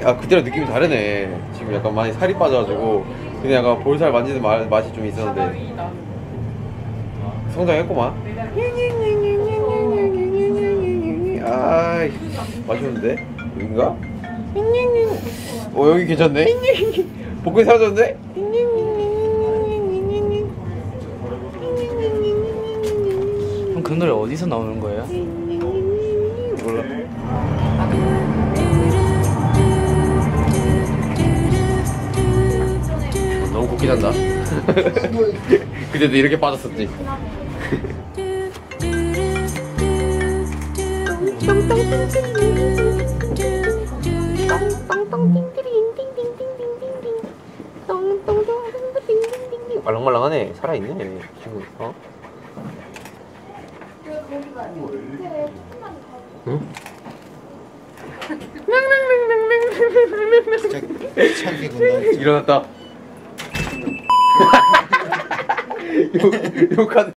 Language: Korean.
아 그때랑 느낌이 다르네. 지금 약간 많이 살이 빠져가지고 그냥 약간 볼살 만지는 맛이 좀 있었는데 성장했구만. 아이 맛있는데? 여긴가? 여기 괜찮네? 복근이 사라졌네? 그럼 그 노래 어디서 나오는 거예요? 몰라. 너무 곱게 잔다. 그때도 이렇게 빠졌었지. 말랑말랑하네. 살아있네 지금. 어? 응? 차게 군다. 일어났다. 욕하는